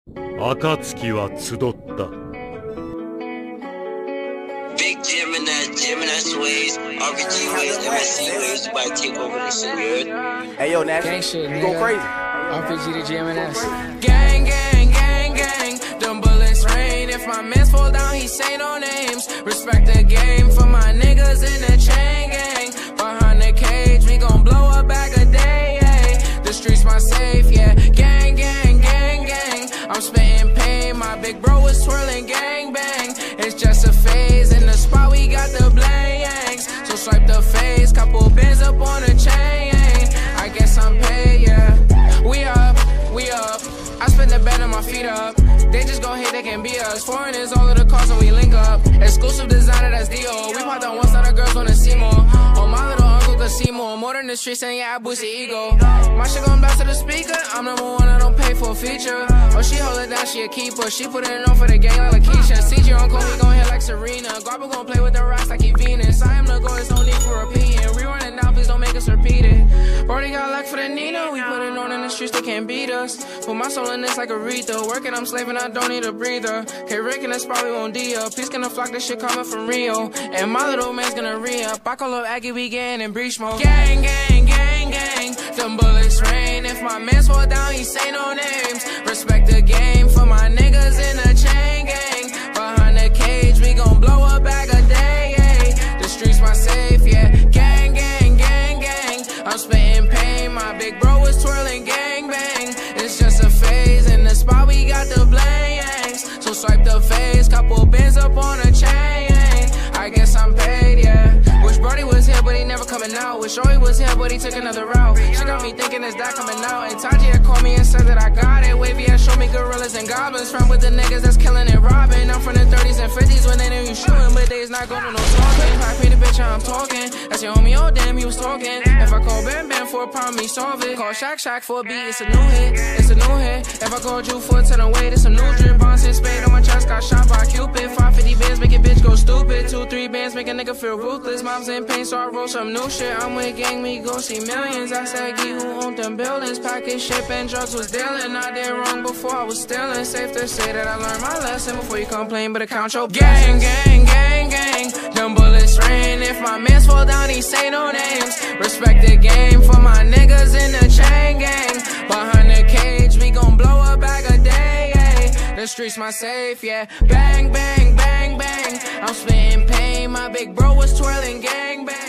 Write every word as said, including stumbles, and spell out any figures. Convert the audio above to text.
暁は集った。 Big Gemini, Gemini Sways, R B G Waves, M S C Waves, about to take over this shit, you heard? Hey yo, Nash, gang shit, you go crazy. R P G to G M N S. Gang, gang, gang, gang. Them bullets rain. If my mans fall down, he say no names. Respect the game for my niggas in the chain gang. Behind the cage, we gon' blow a bag a day. Ay. The streets my safe, yeah. Gang, gang, gang, gang. I'm spitting pain. My big bro is twirling gang bang. It's just a phase. In the spot, we got the blanks. So swipe the face. Couple bands up on the chain. I guess I'm paid, yeah. We up, we up. I spend the bed on my feet up. They just gon' hate, they can be us. Foreigners, all of the cars when we link up. Exclusive designer, that's Dio. We popped on one side, the girls wanna see more. Oh, my little uncle could see more. More than the streets, and yeah, I boost the ego. My shit gon' blast to the speaker. I'm number one, I don't pay for a feature. Oh, she hold it down, she a keeper. She put it on for the gang like Lakeisha. C J uncle, he gon' hit like Serena. Garbo gon' play with the rocks like he Venus. I am the goal, there's no need for repeating. Rerun it now, please don't make us repeat it. Brody got luck for the Nina. We put it on in the streets, they can't beat us. Put my soul in this like Aretha. Working, I'm slaving, I don't need a breather. K Rick and that's probably won't D up. Please gonna flock this shit coming from Rio. And my little man's gonna re-up. I call up Aggie, we getting in breach mode. Gang, gang, gang, gang. Them bullets rain. If my mans fall down, he say no names. Respect the game for my niggas in the chain gang. Behind the cage, we gon' blow a bag a day. Ay. The streets my safe, yeah. Gang, gang, gang, gang. I'm spitting pain. My big bro is twirling gang bang. It's just a phase. In the spot, we got the blanks. So swipe the face. Couple bands up on a chain. I guess I'm paid, yeah. Wish Brody was here, but he never coming out. Wish Joey was here, but he took another route. She got me thinking, is that coming out? And Taji had called me and said that I got it. Wavy had showed me gorillas and goblins. From with the niggas that's killing and robbing. I'm from the thirties and fifties when they know you shooting, but they's not going to no talking. Pack me the bitch, I'm talking. That's your homie, oh damn, he was talking. If I call Bam Bam for a problem, he solve it. Call Shaq Shaq for a beat, it's a new hit. It's a new hit. If I called you for a ten away, it's some new drip. Bonds and spade on my chest, got shot by Cupid. five fifty bands, make a bitch go stupid. Two, three bands, make a nigga feel ruthless. Mom's in pain, so I roll some new shit. I'm with gang, me go see millions. I said, Gee, who owned them buildings? Package, ship, and drugs was dealing. I did wrong before I was stealing. Safe to say that I learned my lesson before you complain, but account your gang, gang, gang, gang. Them bullets rain. If my mans fall down, he say no names. Respect the game for my niggas in the chain gang. Behind the cage, we gon' blow a bag a day. Ay. The streets my safe, yeah. Bang, bang, bang, bang. I'm spitting pain. My big bro was twirling gang bang.